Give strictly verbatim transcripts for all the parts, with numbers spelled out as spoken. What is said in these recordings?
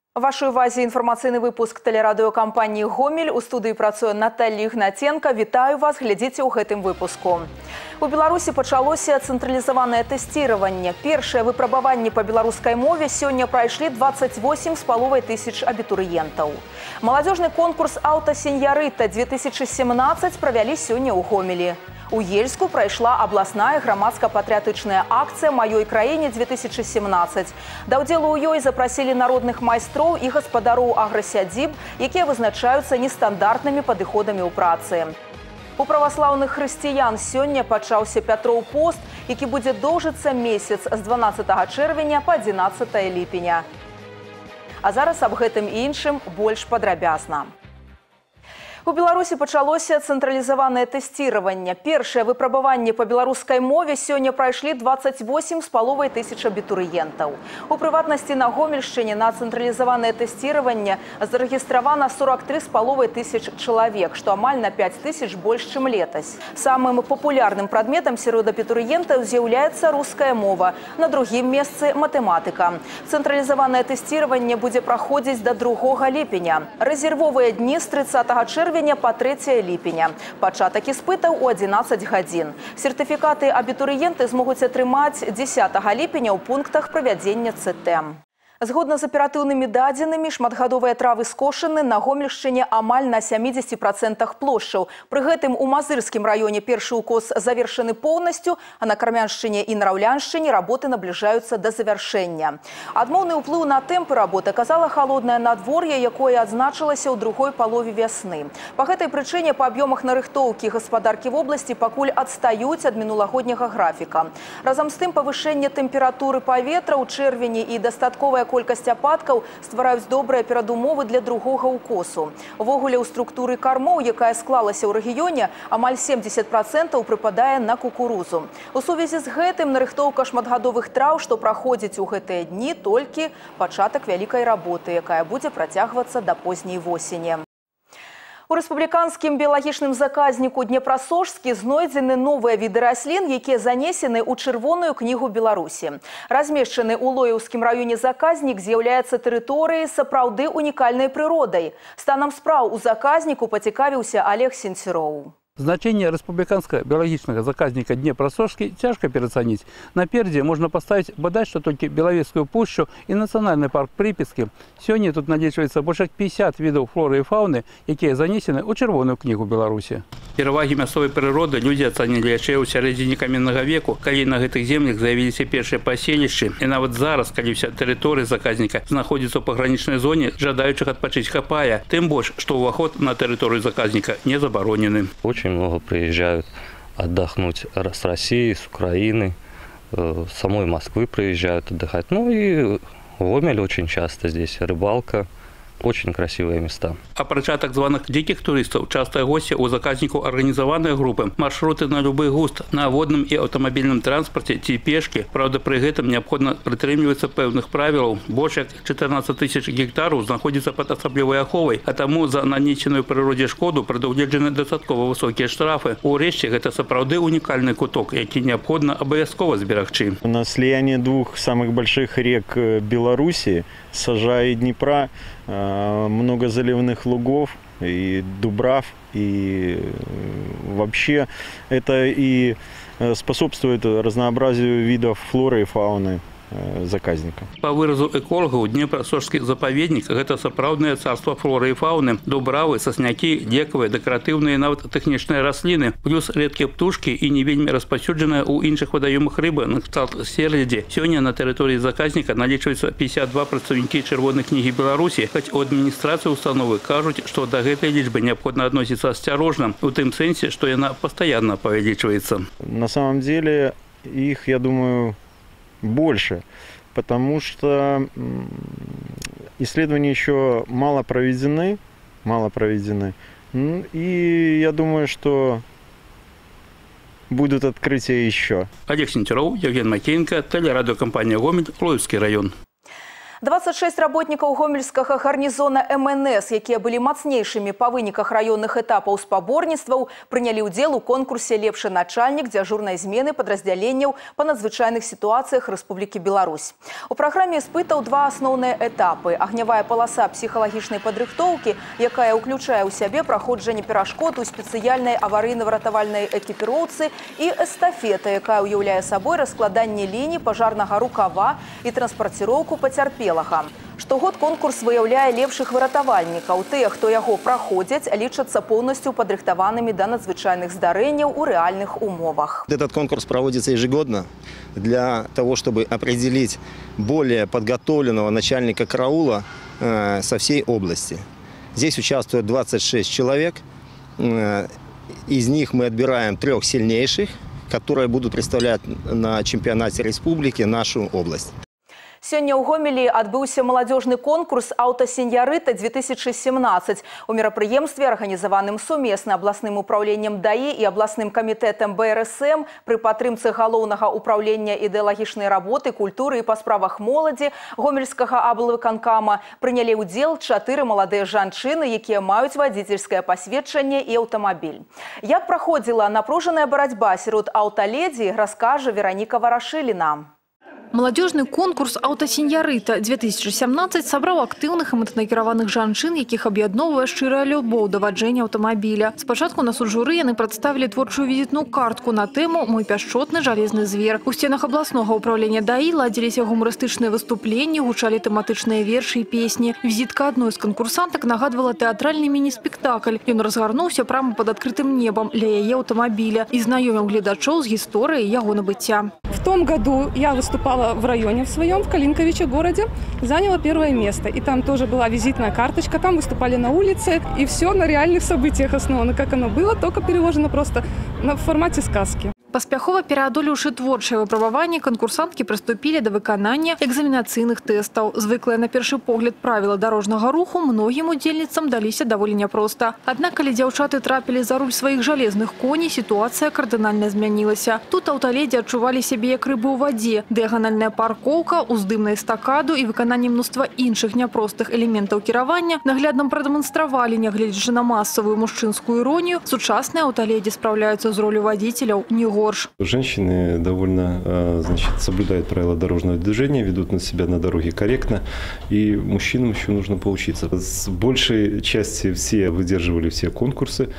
В вашей увазе информационный выпуск телерадиокомпании «Гомель». У студии працуе Наталья Игнатенко. Витаю вас, глядите у гэтым выпуску. У Беларуси пачалося централизованное тестирование. Первое выпробование по белорусской мове сегодня прошли двадцать восемь с половиной тысяч абитуриентов. Молодежный конкурс «Аўтасеньярыта две тысячи семнадцать» провели сегодня у Гомелі. У Ельску прайшла областная громадско-патриотичная акция «Маёй краіне две тысячи семнадцать». Да ўдзелу ў ёй запросили народных майстроў и гаспадароў агросядзіб, якія вызначаюцца нестандартнымі падыходамі ў працы. У православных хрысціян сёння пачаўся Пятроў пост, які будзе доўжыцца месяц з дванаццатага чэрвеня па адзінаццатае ліпеня. А зараз аб гэтым і іншым больш падрабязна. У Беларуси пачалося централизованное тестирование. Первое выпробование по белорусской мове сегодня прошли двадцать восемь с половиной тысяч абитуриентов. У приватности на Гомельщине на централизованное тестирование зарегистрировано сорок три с половиной тысяч человек, что амаль на пять тысяч больше, чем летось. Самым популярным предметом сярод абитуриентов является русская мова, на другим месте математика. Централизованное тестирование будет проходить до другого ліпеня. Резервовые дни с тридцатага чэрвеня по трэцяе ліпеня. Пачатак іспытаў у адзінаццаць гадзін. Сертыфікаты абітурыенты змогуць атрымаць дзесятага ліпеня ў пунктах правядзення ЦТ. Згодна з аператыўнымі дадзенымі, шматгадовыя травы скошаны на Гомельшчыне амаль на сямідзесяці працэнтах плошчаў. Пры гэтым у Мазырскім раёне першы укос завершаны поўнасцю, а на Кармяншчыне і Нраўляншчыне работы набліжаюцца да завяршэння. Адмоўны ўплыў на тэмпы работы аказала халоднае надвор'е, якое адзначылася ў другой палове вясны. Па гэтай прычыне па аб'ёмах нарыхтоўкі гаспадаркі вобласці пакуль адстаюць ад мінулагодняга графіка. Разам з тым павышэнне тэмпературы паветра ў чэрвені і дастатковая колькасць ападкаў ствараюць добрыя перадумовы для другога укосу. Увогуле ў структуры кармоў, якая склалася ў рэгіёне, амаль семдзесят працэнтаў прыпадае на кукурузу. У сувязі з гэтым нарыхтоўка шматгадовых траў, што праходзіць у гэтыя дні, толькі пачатак вялікай работы, якая будзе працягвацца да позняй восені. У рэспубліканскім біялагічным заказніку Днепрасожскі знойдзены новыя віды раслін, якія занесены ў чырвоную кнігу Беларусі. Размешчаны ў Лоеўскім раёне заказнік з'яўляецца тэрыторыяй сапраўды унікальнай прыродай. Станам спраў у заказніку пацікавіўся Олег Сенцюроў. Значение республиканского биологического заказника Днепросожский тяжко переоценить. Напереди можно поставить бодай что только Беловежскую пущу и национальный парк Припятский. Сегодня тут налічваецца больше пятьдесят видов флоры и фауны, якія занесены ў чырвоную книгу Беларуси. Перавагі мясцовай прыроды люди ацанілі яшчэ ў сярэдзіне каменнага веку, калі на гэтых землях з'явіліся першыя паселішчы. І нават зараз, калі вся тэрыторыя заказніка знаходзіцца ў пагранічнай зоне, жадаючых адпачыць хапае. Тым больш, што ўваход на тэрыторыю заказніка не забаронены. Очень много приезжают отдохнуть с России, с Украины, с самой Москвы приезжают отдыхать. Ну и Гомель очень часто здесь, рыбалка. Очень красивые места. Апрача так званых диких туристов, частые гости у заказников организованные группы, маршруты на любой густ, на водном и автомобильном транспорте, ці пешки. Правда, при этом необходимо притримываться певных правил. Больше четырнадцать тысяч гектаров находится под особливой аховой, а тому за нанесенную природе шкоду предусмотрены достатково высокие штрафы. У решті это сапраўды уникальный куток, який необходимо обовязково зберагчы. На слияние двух самых больших рек Беларуси, Сажа и Днепра, много заливных лугов и дубрав, и вообще это и способствует разнообразию видов флоры и фауны заказника. По выразу экологов, Днепросожский заповедник – это сапраўднае царство флоры и фауны, дубравы, сосняки, декавые, декоративные, нават тэхнічныя раслины, плюс редкие птушки и не вельмі распаўсюджаная у іншых вадаёмах рыбы, на кшталт сельдзі. Сегодня на территории заказника налічваецца пятьдесят два прадстаўнікі чырвонай кнігі Беларуси, хоть у администрации установы кажуць, что до этой лічбы необходимо относиться осторожно, в том сенсе, что она постоянно повеличивается. На самом деле их, я думаю, больше, потому что исследования еще мало проведены, мало проведены, и я думаю, что будут открытия еще. Олег Сенцюроў, Евген Макеенко, телерадиокомпания «Гомель», Лоевский район. двадцать шесть работников гомельского гарнизона эм эн эс, якія были мацнейшими по выніках районных этапов спаборніцтваў, приняли удел у конкурсе «Лепшы начальник» дежурной змены подразделений по надзвычайных ситуациях Республики Беларусь. У программе испытаў два основные этапы. Огневая полоса психологичной подрыхтовки, якая уключае у себе проходжение перашкод у специальной аварийно-выратавальной экипировки, и эстафета, якая уяўляе собой раскладание линий пожарного рукава и транспортировку потерпелага. Штогод конкурс выяўляе лепшых выратавальнікаў. Тыя, хто яго праходзяць, лічацца полностью падрыхтаванымі до надзвычайных здарэнняў у реальных умовах. Этот конкурс проводится ежегодно для того, чтобы определить более подготовленного начальника караула э, со всей области. Здесь участвует двадцать шесть человек. Э, из них мы отбираем трех сильнейших, которые будут представлять на чемпионате республики нашу область. Сегодня у Гомелі отбылся молодежный конкурс «Аўтасеньярыта две тысячи семнадцать». У мерапрыемстве, организованным совместно областным управлением ДАИ и областным комитетом бэ эр эс эм при падтрымцы галоўнага управления ідэалагічнай работы, культуры и по справах моладзі Гомельскага аблвыканкама приняли удел четыре молодые жанчыны, якія маюць водительское посведчанне и автомобиль. Як проходила напруженная борьба сярод аўталедзі, расскажет Вероника Ворошилина. Молодежный конкурс «Аўтасеньярыта две тысячи семнадцать» собрал активных и мэтанакіраваных жанчын, якіх аб'ядноўвае шчырая любоў да ваджэння аўтамабіля. Спачатку на суд журы яны представили творчую визитную картку на тему «Мой пяшчотны жалезны звер». У стенах областного управления ДАИ ладзіліся гумарыстычныя выступленні, гучалі тэматычныя вершы и песни. Визитка одной из конкурсанток нагадывала театральный мини-спектакль. Ён разгарнуўся прямо под открытым небом для яе аўтамабіля и знаёміў гледачоў з гісторыяй яго набыцця. В том году я выступала в районе в своем, в Калинковиче городе, заняла первое место. И там тоже была визитная карточка, там выступали на улице. И все на реальных событиях основано, как оно было, только переложено просто в формате сказки. Паспяхова пераадолеўшы творчае выпрабаванне, конкурсанткі прыступілі да выканання экзаменацыйных тэстаў. Звыклыя на першы погляд правіла дарожнага руху многім удзельніцам даліся даволі няпроста. Аднак, калі дзяўчаты трапілі за руль сваіх жалезных коней, сітуацыя кардынальна змянілася. Тут аўталедзі адчувалі сябе як рыбы ў вадзе. Дыяганальная паркоўка, уздымная эстакаду і выкананне мноства іншых няпростых элементаў кіравання наглядна прадэманстравалі, нягледзячы на масавую мужчынскую іронію, сучасныя аўталедзі спраўляюцца з ролю вадзіцеляў не горш. Женщины довольно, значит, соблюдают правила дорожного движения, ведут на себя на дороге корректно, и мужчинам еще нужно поучиться. С большей части все выдерживали все конкурсы.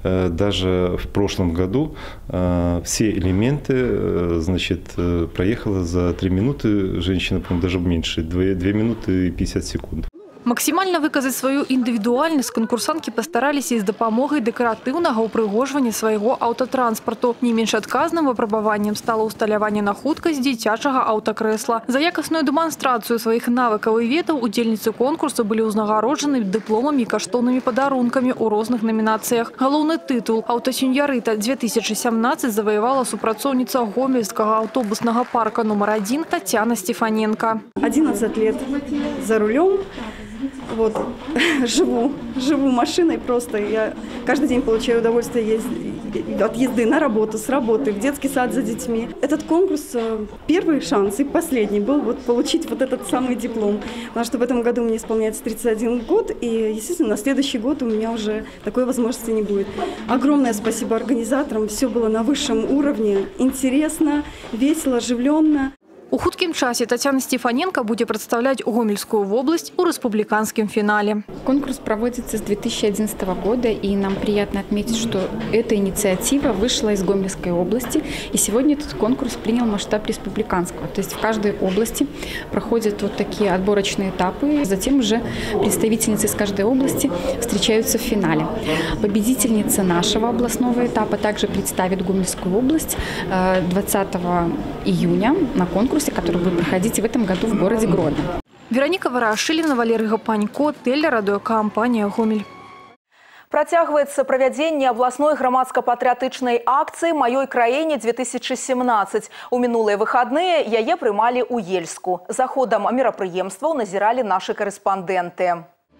Даже в прошлом году все элементы, значит, проехала за три минуты, женщина, по-моему, даже меньше, две минуты и пятьдесят секунд. Максимально выказать свою индивидуальность конкурсантки постарались и с допомогой декоративного упрыгоживания своего автотранспорту. Не менш адказным выпрабаваннем стало усталяванне на хуткасць дзіцячага аўтакрэсла. За якасную дэманстрацыю сваіх навыкаў і ведаў удзельніцы конкурсу былі ўзнагароджаны дыпломамі і каштоўнымі падарункамі ў розных номінацыях. Галоўны тытул «Аўтасеньярыта две тысячи семнадцать» заваявала супрацоўніца гомельскага аўтобуснага парка номер один Татьяна Стефаненко. одиннадцать лет за рулем. Вот, живу, живу машиной просто. Я каждый день получаю удовольствие от езды на работу, с работы, в детский сад за детьми. Этот конкурс, первый шанс и последний был вот получить вот этот самый диплом. Потому что в этом году мне исполняется тридцать один год, и, естественно, на следующий год у меня уже такой возможности не будет. Огромное спасибо организаторам, все было на высшем уровне, интересно, весело, оживленно. У хуткім часе Татьяна Стефаненко будет представлять Гомельскую область у республиканском финале. Конкурс проводится с две тысячи одиннадцатого года, и нам приятно отметить, что эта инициатива вышла из Гомельской области, и сегодня этот конкурс принял масштаб республиканского. То есть в каждой области проходят вот такие отборочные этапы, затем уже представительницы из каждой области встречаются в финале. Победительница нашего областного этапа также представит Гомельскую область двадцатого июня на конкурсе, который будет проходить в этом году в городе Гродно. Вероника Ворошилина, Валерий Гапанько, телерадиокомпания «Гомель». Працягваецца правядзенне абласной грамадска-патрыятычнай акцыі «Маёй краіне две тысячи семнадцать». У мінулыя выхадныя яе прымалі ў Ельску. За ходам мерапрыемстваў назіралі нашы карэспандэнты.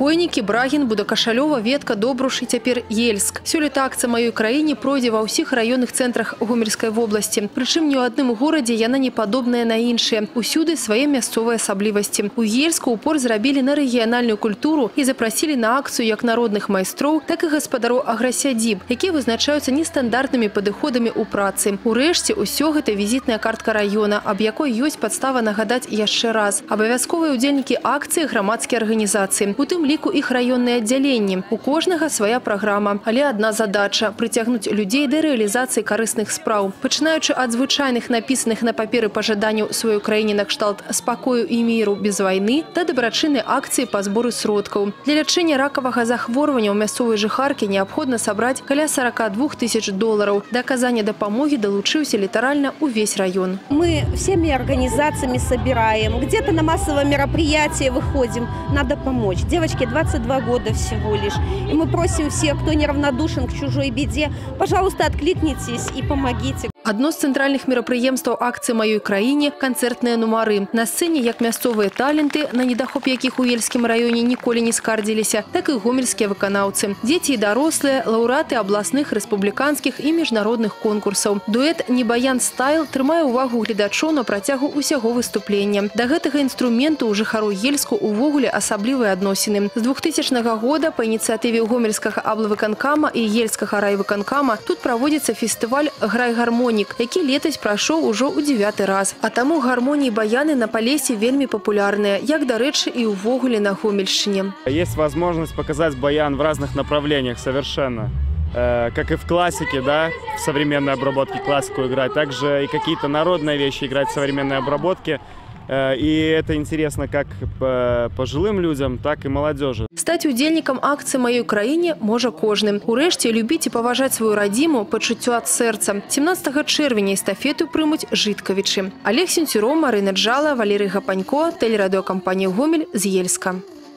Хойнікі, Брагін, Будакашалёва, Ветка, Добруш і цяпер Ельск. Сёлета акцыя «Маёй краіне» пройдзе ва ўсіх раённых цэнтрах Гомельскай вобласці. Прычым ні ў адным горадзе яна не падобная на іншыя. Усюды свае мясцовыя асаблівасці. У Ельску упор зрабілі на рэгіянальную культуру і запрасілі на акцыю як народных майстроў, так і гаспадароў аграсядзіб, якія вызначаюцца нестандартнымі падыходамі ў працы. Урэшце, усё гэта візітная картка раёна, аб якой ёсць падстава нагадаць яшчэ раз. Абавязковыя удзельнікі акцыі – грамадскія арганізацыі, у тым ліку іх раённыя аддзяленні. У кожнага свая праграма, але адна задача – прыцягнуць людзей да рэалізацыі карысных спраў. Пачынаючы ад звычайных напісаных на паперы пажаданняў сваёй краіне накшталт спакою і міру без вайны да дабрачыннай акцыі па зборы сродкаў. Для лячэння ракавага захворвання ў мясцовай жыхаркі неабходна сабраць каля сорока двух тысяч долараў. Да аказання дапамогі далучыўся літаральна увесь раён. Мы всеми организациями собираем, где-то на массовое мероприятие выходим, надо помочь. Девочке двадцать два года всего лишь. И мы просим всех, кто неравнодушен к чужой беде, пожалуйста, откликнитесь и помогите. Адно з цэнтральных мерапрыемстваў акцыі «Маёй краіне» – канцэртныя нумары. На сцэне як мясцовыя таленты, на недахоп якіх у Ельскім раёне ніколі не скардзіліся, так і гомельскія выканаўцы. Дзеці і дарослыя, лаўрэаты абласных, рэспубліканскіх і міжнародных конкурсаў. Дуэт «Небаян стайл» трымае ўвагу гледачоў на працягу ўсяго выступлення. Да гэтага інструменту ў жыхару Ельску увогуле асаблівыя адносіны. З двухтысячнага года па ініцыятыве гомельскага аблвыканкама і ельскага райвыканкама тут праводзіцца фестываль «Грай гармонік», які летась прайшоў ужо ў дзевяты раз. А таму гармоніі баяны на Палесе вельмі папулярныя, як, дарэчы, і ўвогуле на Гомельшчыне. Есть возможность показать баян в разных направлениях совершенно. Э, как и в классике, да, в современной обработке классику играть, также и какие-то народные вещи играть в современной обработке. И это интересно как пожилым людям, так и молодежи. Стаць удзельнікам акцыі «Маёй краіне» можа кожным. Урэшце, любіць і паважаць сваю радзіму пачуццё ад сэрца. семнадцатага чэрвеня эстафету прымуць жыткавічы. Олег Сенцюроў, Марына Джала, Валерый Гапанько, тэлерадыёкампанія «Гомель» з Ельска.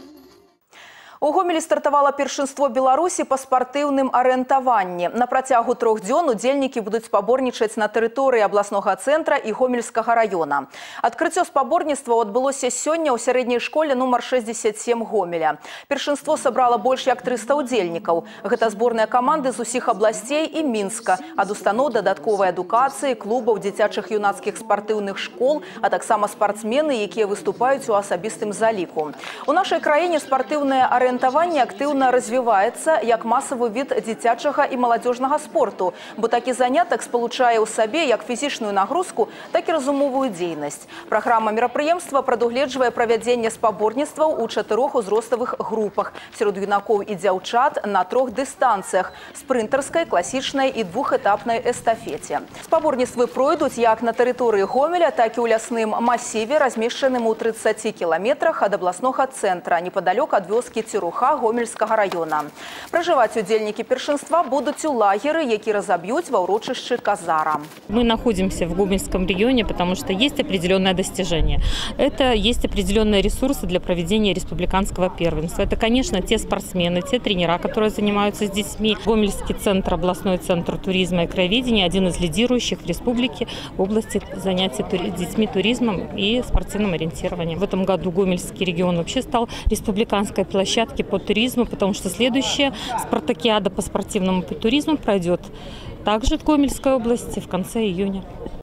У Гомелі стартавала першынство Беларусі па спартыўным арыентаванні. На працягу трох дзён удзельнікі будуць спаборнічаць на тэрыторыі абласнога цэнтра і Гомельскага раёна. Адкрыццё спаборніцтваў адбылося сёння ў сярэдняй школе нумар шэсцьдзесят сем Гомеля. Першынство сабрала больш як трыста удзельнікаў. Гэта зборныя каманды з усіх абласцей і Мінска, ад устаноў дадатковай адукацыі, клубаў, дзіцячых юнацкіх спартыўных школ, а таксама спартсмены, якія выступаюць у асабістым заліку. У нашай краіне спартыўнае арыентаванне Арыентаванне актыўна развіваецца як масавы від дзіцячага і маладзёжнага спорту, бо такі занятак спалучае ў сабе як фізічную нагрузку, так і разумовую дзейнасць. Праграма мерапрыемства прадугледжвае правядзенне спаборніцтваў у чатырох узроставых групах сярод юнакоў і дзяўчат на трох дыстанцыях – спрынтарскай, класічнай і двухэтапнай эстафеце. Спаборніцтвы пройдуць як на тэрыторыі Гомеля, так і ў лясным масіве, размешчаным у трыццаці кіламетрах ад абласнога цэнтра, непадалёк ад вёскі Цюруха Гомельскага раёна. Пражываць удзельнікі першынства будуць у лагеры, які разаб'юць ва ўрочышчы Казара. Мы находимся в Гомельском регионе, потому что есть определенное достижение. Это есть определенные ресурсы для проведения республиканского первенства. Это, конечно, те спортсмены, те тренера, которые занимаются с детьми. Гомельский центр, областной центр туризма и краеведения, один из лидирующих в республике в области занятий тури- детьми туризмом и спортивным ориентированием. В этом году Гомельский регион вообще стал республиканской площадки по туризму, потому что следующая спартакиада по спортивному туризму пройдет также в Гомельской области в конце июня.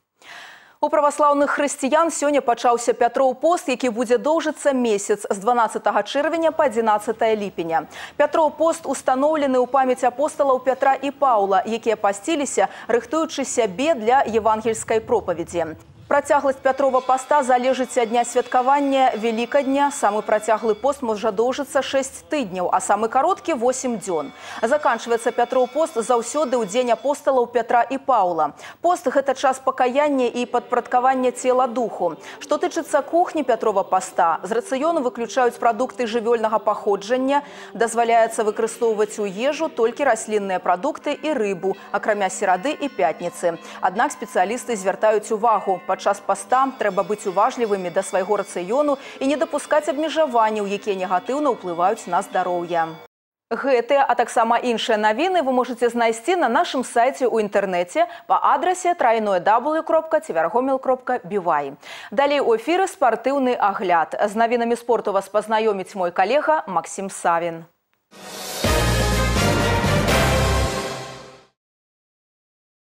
У праваслаўных хрысціян сёння пачаўся Пятроў пост, які будзе доўжыцца месяц з дванаццатага чэрвеня па адзінаццатае ліпеня. Пятроў пост устаноўлены ў памяць апосталаў Пятра і Паўла, якія пасціліся, рыхтуючы сябе для евангельскай пропаведзі. Працягласць Пятрова поста залежыць ад дня святкавання Велікадня. Самы працяглы пост можа доўжыцца шэсць тыдняў, а самы кароткі – восем дзён. Заканчваецца Пятров пост заўсёды ў дзень апосталаў Пятра і Паўла. Пост – гэта час пакаяння і падпарадкавання цела духу. Што тычыцца кухні Пятрова поста, з рацыёну выключаюць прадукты жывёльнага паходжання, дазваляецца выкарыстоўваць у ежу толькі раслінныя прадукты і рыбу, акрамя серады і пятніцы. Аднак спецыялісты звяртаюць увагу – падчас паста трэба быць уважлівымі да свайго рацыёну і не дапускаць абмежаванняў, якія негатыўна ўплываюць на здароўе. Гэтыя, а таксама іншыя навіны вы можете знайсці на нашым сайце ў інтэрнэце па адрасе трайное дабл ю кропка цівергомел кропка бівай. Далей у эфіры спартыўны агляд. З навінамі спорту вас пазнаёміць мой калега Максим Савін.